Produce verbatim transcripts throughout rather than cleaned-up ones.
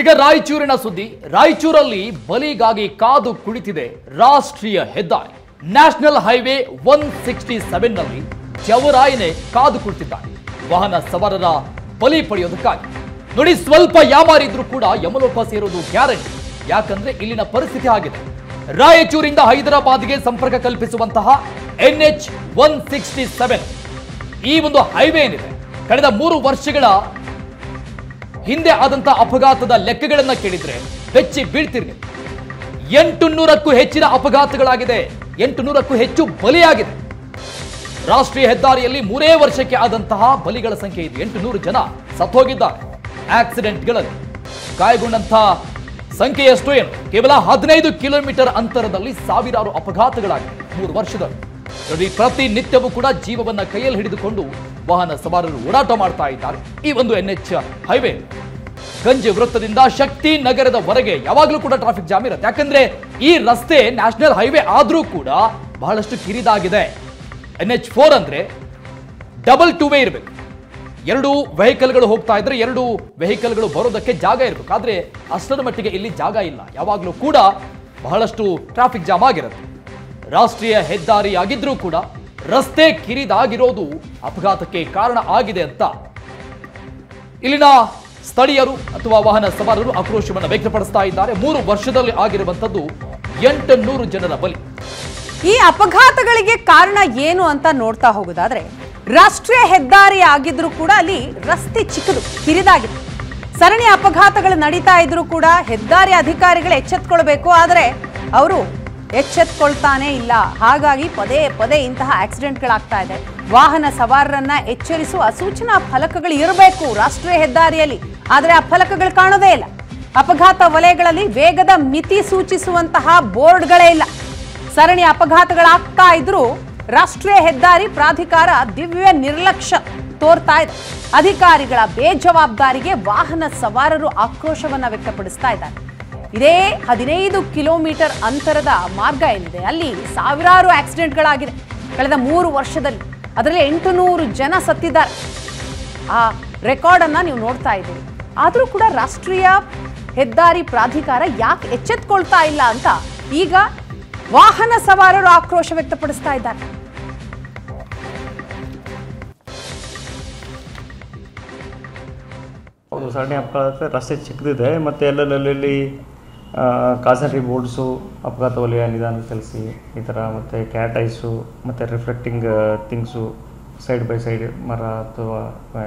ಈಗ ರಾಯಚೂರಿನ ಸುದ್ದಿ. ರಾಯಚೂರಲ್ಲಿ ಬಲಿಗಾಗಿ ಕಾದು ಕುಳಿತಿದೆ ರಾಷ್ಟ್ರೀಯ ಹೆದ್ದಾರಿ. National highway one sixty seven ನಲ್ಲಿ ಜವರಾಯನೆ ಕಾದು ಕುಳಿತಿದ್ದಾನೆ ವಾಹನ ಸವಾರರ ಬಲಿ ಪಡೆಯೋದಕ್ಕಾಗಿ. ನೋಡಿ, ಸ್ವಲ್ಪ ಯಾಮಾರಿದ್ರು ಕೂಡ ಯಮಲೋಕ ಸೇರೋದು ಗ್ಯಾರಂಟಿ. ಯಾಕಂದ್ರೆ ಇಲ್ಲಿನ ಪರಿಸ್ಥಿತಿ ಆಗಿದೆ. ರಾಯಚೂರಿಂದ ಹೈದರಾಬಾದ್ಗೆ ಸಂಪರ್ಕ ಕಲ್ಪಿಸುವಂತಹ N H one sixty seven ಈ ಒಂದು ಹೈವೇ ಏನಿದೆ, ಕಳೆದ ಮೂರು ವರ್ಷಗಳ ಹಿಂದೆ ಆದಂತಹ ಅಪಘಾತದ ಲೆಕ್ಕಗಳನ್ನ ಕೇಳಿದ್ರೆ ಬೆಚ್ಚಿ ಬೀಳ್ತಿರ್ಲಿ. ಎಂಟು ನೂರಕ್ಕೂ ಹೆಚ್ಚಿನ ಅಪಘಾತಗಳಾಗಿದೆ, ಎಂಟು ನೂರಕ್ಕೂ ಹೆಚ್ಚು ಬಲಿಯಾಗಿದೆ. ರಾಷ್ಟ್ರೀಯ ಹೆದ್ದಾರಿಯಲ್ಲಿ ಮೂರೇ ವರ್ಷಕ್ಕೆ ಆದಂತಹ ಬಲಿಗಳ ಸಂಖ್ಯೆ ಇದೆ. ಎಂಟು ನೂರು ಜನ ಸತ್ತೋಗಿದ್ದಾರೆ ಆಕ್ಸಿಡೆಂಟ್ಗಳಲ್ಲಿ. ಗಾಯಗೊಂಡಂತಹ ಸಂಖ್ಯೆ ಎಷ್ಟು ಏನು? ಕೇವಲ ಹದಿನೈದು ಕಿಲೋಮೀಟರ್ ಅಂತರದಲ್ಲಿ ಸಾವಿರಾರು ಅಪಘಾತಗಳಾಗಿವೆ ಮೂರು ವರ್ಷದಲ್ಲಿ. ಪ್ರತಿನಿತ್ಯವೂ ಕೂಡ ಜೀವವನ್ನ ಕೈಯಲ್ಲಿ ಹಿಡಿದುಕೊಂಡು ವಾಹನ ಸವಾರರು ಓಡಾಟ ಮಾಡ್ತಾ ಇದ್ದಾರೆ ಈ ಒಂದು ಎನ್ ಎಚ್ ಹೈವೇ. ಗಂಜಿ ವೃತ್ತದಿಂದ ಶಕ್ತಿ ನಗರದವರೆಗೆ ಯಾವಾಗಲೂ ಕೂಡ ಟ್ರಾಫಿಕ್ ಜಾಮ್ ಇರುತ್ತೆ. ಯಾಕಂದ್ರೆ ಈ ರಸ್ತೆ ನ್ಯಾಷನಲ್ ಹೈವೇ ಆದ್ರೂ ಕೂಡ ಬಹಳಷ್ಟು ಕಿರಿದಾಗಿದೆ. ಎನ್ ಎಚ್ ಫೋರ್ ಅಂದ್ರೆ ಡಬಲ್ ಟೂ ವೇ ಇರಬೇಕು. ಎರಡು ವೆಹಿಕಲ್ಗಳು ಹೋಗ್ತಾ ಇದ್ರೆ ಎರಡು ವೆಹಿಕಲ್ಗಳು ಬರೋದಕ್ಕೆ ಜಾಗ ಇರಬೇಕು. ಆದ್ರೆ ಅಷ್ಟರ ಮಟ್ಟಿಗೆ ಇಲ್ಲಿ ಜಾಗ ಇಲ್ಲ. ಯಾವಾಗಲೂ ಕೂಡ ಬಹಳಷ್ಟು ಟ್ರಾಫಿಕ್ ಜಾಮ್ ಆಗಿರುತ್ತೆ. ರಾಷ್ಟ್ರೀಯ ಹೆದ್ದಾರಿ ಆಗಿದ್ರೂ ಕೂಡ ರಸ್ತೆ ಕಿರಿದಾಗಿರೋದು ಅಪಘಾತಕ್ಕೆ ಕಾರಣ ಆಗಿದೆ ಅಂತ ಇಲ್ಲಿನ ಸ್ಥಳೀಯರು ಅಥವಾ ವಾಹನ ಸವಾರರು ಆಕ್ರೋಶವನ್ನು ವ್ಯಕ್ತಪಡಿಸ್ತಾ ಇದ್ದಾರೆ. ಮೂರು ವರ್ಷದಲ್ಲಿ ಆಗಿರುವಂತದ್ದು ಎಂಟು ನೂರು ಜನರ ಬಲಿ. ಈ ಅಪಘಾತಗಳಿಗೆ ಕಾರಣ ಏನು ಅಂತ ನೋಡ್ತಾ ಹೋಗೋದಾದ್ರೆ, ರಾಷ್ಟ್ರೀಯ ಹೆದ್ದಾರಿ ಆಗಿದ್ರೂ ಕೂಡ ಅಲ್ಲಿ ರಸ್ತೆ ಚಿಕ್ಕದು, ಕಿರಿದಾಗಿದೆ. ಸರಣಿ ಅಪಘಾತಗಳು ನಡೀತಾ ಇದ್ರೂ ಕೂಡ ಹೆದ್ದಾರಿ ಅಧಿಕಾರಿಗಳು ಎಚ್ಚೆತ್ಕೊಳ್ಬೇಕು, ಆದರೆ ಅವರು ಎಚ್ಚೆತ್ಕೊಳ್ತಾನೆ ಇಲ್ಲ. ಹಾಗಾಗಿ ಪದೇ ಪದೇ ಇಂತಹ ಆಕ್ಸಿಡೆಂಟ್ಗಳಾಗ್ತಾ ಇದೆ. ವಾಹನ ಸವಾರರನ್ನ ಎಚ್ಚರಿಸುವ ಸೂಚನಾ ಫಲಕಗಳು ಇರಬೇಕು ರಾಷ್ಟ್ರೀಯ ಹೆದ್ದಾರಿಯಲ್ಲಿ, ಆದರೆ ಆ ಫಲಕಗಳು ಕಾಣೋದೇ ಇಲ್ಲ. ಅಪಘಾತ ವಲಯಗಳಲ್ಲಿ ವೇಗದ ಮಿತಿ ಸೂಚಿಸುವಂತಹ ಬೋರ್ಡ್ಗಳೇ ಇಲ್ಲ. ಸರಣಿ ಅಪಘಾತಗಳಾಗ್ತಾ ಇದ್ರೂ ರಾಷ್ಟ್ರೀಯ ಹೆದ್ದಾರಿ ಪ್ರಾಧಿಕಾರ ದಿವ್ಯ ನಿರ್ಲಕ್ಷ್ಯ ತೋರ್ತಾ ಇದೆ. ಅಧಿಕಾರಿಗಳ ಬೇಜವಾಬ್ದಾರಿಗೆ ವಾಹನ ಸವಾರರು ಆಕ್ರೋಶವನ್ನ ವ್ಯಕ್ತಪಡಿಸ್ತಾ ಇದ್ದಾರೆ. ಇದೇ ಹದಿನೈದು ಕಿಲೋಮೀಟರ್ ಅಂತರದ ಮಾರ್ಗ ಏನಿದೆ, ಅಲ್ಲಿ ಸಾವಿರಾರು ಆಕ್ಸಿಡೆಂಟ್ಗಳಾಗಿದೆ ಕಳೆದ ಮೂರು ವರ್ಷದಲ್ಲಿ. ಅದರಲ್ಲಿ ಎಂಟು ನೂರು ಜನ ಸತ್ತಿದ್ದಾರೆ. ಆ ರೆಕಾರ್ಡ್ ಅನ್ನ ನೀವು ನೋಡ್ತಾ ಇದ್ದೀರಿ. ಆದರೂ ಕೂಡ ರಾಷ್ಟ್ರೀಯ ಹೆದ್ದಾರಿ ಪ್ರಾಧಿಕಾರ ಯಾಕೆ ಎಚ್ಚೆತ್ಕೊಳ್ತಾ ಇಲ್ಲ ಅಂತ ಈಗ ವಾಹನ ಸವಾರರು ಆಕ್ರೋಶ ವ್ಯಕ್ತಪಡಿಸ್ತಾ ಇದ್ದಾರೆ. ಹೌದು, ಸರಣಿ ಅಪಘಾತ ರಸ್ತೆ ಚಿಕ್ಕದಿದೆ ಮತ್ತು ಎಲ್ಲೆಲ್ಲಿ ಕಾಸನರಿ ಬೋರ್ಡ್ಸು, ಅಪಘಾತ ವಲಯ ನಿಧಾನ ಚಲಿಸಿ ಈ ಥರ, ಮತ್ತು ಕ್ಯಾಟ್ ಐಸು ಮತ್ತು reflecting things side by side ಮರ ಅಥವಾ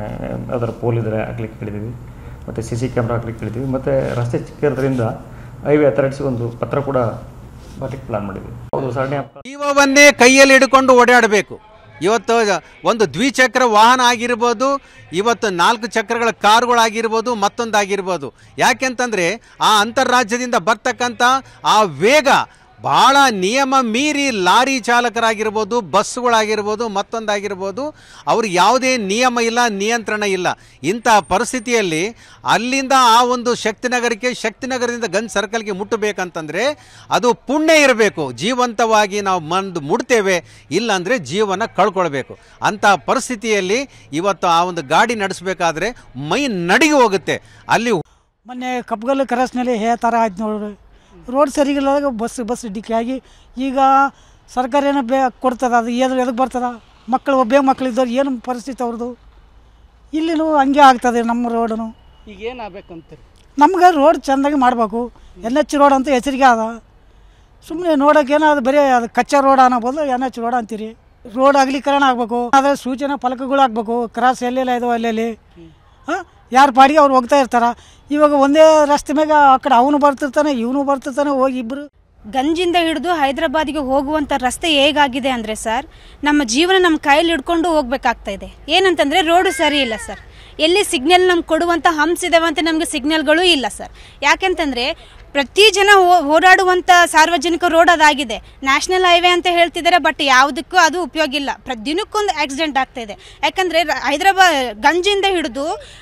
ಅದರ ಪೋಲ್ ಇದ್ದರೆ ಹಾಕ್ಲಿಕ್ಕೆ ಹೇಳಿದ್ದೀವಿ, ಮತ್ತು ಸಿ ಸಿ ಕ್ಯಾಮ್ರಾ ಹಾಕ್ಲಿಕ್ಕೆ ಹೇಳಿದ್ದೀವಿ. ಮತ್ತು ರಸ್ತೆ ಚಿಕ್ಕಿರೋದ್ರಿಂದ ಹೈವೇ ಅಥಾರಿಟಿಗೆ ಒಂದು ಪತ್ರ ಕೂಡ ಬರಲಿಕ್ಕೆ ಪ್ಲಾನ್ ಮಾಡಿದ್ವಿ. ಹೌದು, ಸರಣಿ ಅಪಘಾತ ಜೀವವನ್ನೇ ಕೈಯಲ್ಲಿ ಹಿಡ್ಕೊಂಡು ಓಡಾಡಬೇಕು. ಇವತ್ತು ಒಂದು ದ್ವಿಚಕ್ರ ವಾಹನ ಆಗಿರ್ಬೋದು, ಇವತ್ತು ನಾಲ್ಕು ಚಕ್ರಗಳ ಕಾರುಗಳಾಗಿರ್ಬೋದು, ಮತ್ತೊಂದಾಗಿರ್ಬೋದು. ಯಾಕೆಂತಂದರೆ ಆ ಅಂತರ್ರಾಜ್ಯದಿಂದ ಬರ್ತಕ್ಕಂಥ ಆ ವೇಗ ಭಾಳ ನಿಯಮ ಮೀರಿ ಲಾರಿ ಚಾಲಕರಾಗಿರ್ಬೋದು, ಬಸ್ಸುಗಳಾಗಿರ್ಬೋದು, ಮತ್ತೊಂದಾಗಿರ್ಬೋದು, ಅವ್ರಿಗೆ ಯಾವುದೇ ನಿಯಮ ಇಲ್ಲ, ನಿಯಂತ್ರಣ ಇಲ್ಲ. ಇಂಥ ಪರಿಸ್ಥಿತಿಯಲ್ಲಿ ಅಲ್ಲಿಂದ ಆ ಒಂದು ಶಕ್ತಿನಗರಕ್ಕೆ, ಶಕ್ತಿನಗರದಿಂದ ಗಂಜ್ ಸರ್ಕಲ್ಗೆ ಮುಟ್ಟಬೇಕಂತಂದರೆ ಅದು ಪುಣ್ಯ ಇರಬೇಕು. ಜೀವಂತವಾಗಿ ನಾವು ಮಂದು ಮುಡ್ತೇವೆ, ಇಲ್ಲಾಂದರೆ ಜೀವನ ಕಳ್ಕೊಳ್ಬೇಕು. ಅಂಥ ಪರಿಸ್ಥಿತಿಯಲ್ಲಿ ಇವತ್ತು ಆ ಒಂದು ಗಾಡಿ ನಡೆಸಬೇಕಾದ್ರೆ ಮೈ ನಡಿಗೆ ಹೋಗುತ್ತೆ. ಅಲ್ಲಿ ಮೊನ್ನೆ ಕಪ್ಪಗಲ್ಲು ಕ್ರಾಸ್ನಲ್ಲಿ ಹೇ ಥರ ಆಯ್ತು ನೋಡ್ರಿ. ರೋಡ್ ಸರಿಗಿಲ್ಲ, ಬಸ್ ಬಸ್ ಡಿಕ್ಕಿ ಆಗಿ ಈಗ ಸರ್ಕಾರ ಏನೋ ಬೇ ಕೊಡ್ತದ, ಅದು ಏನು ಎದಕ್ಕೆ ಬರ್ತದ? ಮಕ್ಕಳು ಒಬ್ಬೇ ಮಕ್ಕಳಿದ್ದವ್ರು ಏನು ಪರಿಸ್ಥಿತಿ ಅವ್ರದ್ದು? ಇಲ್ಲಿನೂ ಹಂಗೆ ಆಗ್ತದೆ ನಮ್ಮ ರೋಡನು. ಈಗ ಏನು ಆಗ್ಬೇಕಂತೀರಿ? ನಮ್ಗೆ ರೋಡ್ ಚೆಂದಾಗಿ ಮಾಡಬೇಕು. ಎನ್ ಎಚ್ ರೋಡ್ ಅಂತ ಹೆಸರಿಗೆ ಅದ. ಸುಮ್ಮನೆ ನೋಡೋಕ್ಕೇನೋ ಅದು ಬರೀ ಅದು ಕಚ್ಚಾ ರೋಡ್ ಅನ್ನಬೋದು, ಎನ್ ಎಚ್ ರೋಡ್ ಅಂತೀರಿ. ರೋಡ್ ಅಗಲೀಕರಣ ಆಗಬೇಕು, ಆದರೆ ಸೂಚನೆ ಫಲಕಗಳು ಆಗಬೇಕು. ಕ್ರಾಸ್ ಎಲ್ಲೆಲ್ಲ ಇದಾವೆ ಅಲ್ಲೆಲ್ಲಿ, ಹಾಂ, ಯಾರು ಪಾಡಿಗೆ ಅವ್ರು ಹೋಗ್ತಾ ಇರ್ತಾರೆ. ಇವಾಗ ಒಂದೇ ರಸ್ತೆ ಮ್ಯಾಗ ಆ ಕಡೆ ಅವನು ಬರ್ತಿರ್ತಾನೆ, ಇವನು ಬರ್ತಿರ್ತಾನೆ, ಹೋಗಿ ಇಬ್ಬರು. ಗಂಜಿಂದ ಹಿಡಿದು ಹೈದರಾಬಾದಿಗೆ ಹೋಗುವಂಥ ರಸ್ತೆ ಹೇಗಾಗಿದೆ ಅಂದರೆ ಸರ್, ನಮ್ಮ ಜೀವನ ನಮ್ಮ ಕೈಯಲ್ಲಿ ಹಿಡ್ಕೊಂಡು ಹೋಗ್ಬೇಕಾಗ್ತಾ ಇದೆ. ಏನಂತಂದರೆ ರೋಡು ಸರಿ ಇಲ್ಲ ಸರ್. ಎಲ್ಲಿ ಸಿಗ್ನಲ್ ನಮ್ಗೆ ಕೊಡುವಂಥ ಹಂಪ್ಸ್ ಇದಾವಂತೆ, ನಮಗೆ ಸಿಗ್ನಲ್ಗಳು ಇಲ್ಲ ಸರ್. ಯಾಕೆಂತಂದರೆ ಪ್ರತಿ ಜನ ಓಡಾಡುವಂಥ ಸಾರ್ವಜನಿಕ ರೋಡ್ ಅದಾಗಿದೆ. ನ್ಯಾಷನಲ್ ಹೈವೇ ಅಂತ ಹೇಳ್ತಿದ್ದಾರೆ, ಬಟ್ ಯಾವುದಕ್ಕೂ ಅದು ಉಪಯೋಗ ಇಲ್ಲ. ದಿನಕ್ಕೊಂದು ಆಕ್ಸಿಡೆಂಟ್ ಆಗ್ತಾ ಇದೆ. ಯಾಕಂದರೆ ಹೈದರಾಬಾದ್ ಗಂಜಿಂದ ಹಿಡಿದು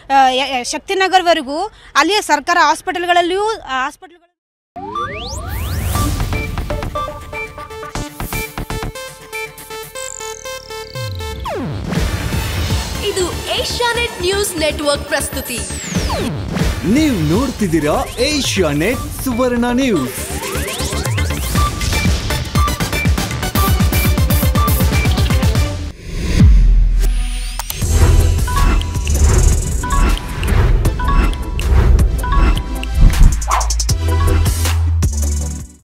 ಶಕ್ತಿನಗರ್ವರೆಗೂ ಅಲ್ಲಿಯ ಸರ್ಕಾರ ಹಾಸ್ಪಿಟಲ್ಗಳಲ್ಲಿಯೂ ಹಾಸ್ಪಿಟಲ್ಗಳು ಇದು ಏಷ್ಯಾನೆಟ್ ನ್ಯೂಸ್ ನೆಟ್ವರ್ಕ್ ಪ್ರಸ್ತುತಿ. ನೀವು ನೋಡ್ತಿದ್ದೀರಾ ಏಷ್ಯಾ ನೆಟ್ ಸುವರ್ಣ ನ್ಯೂಸ್.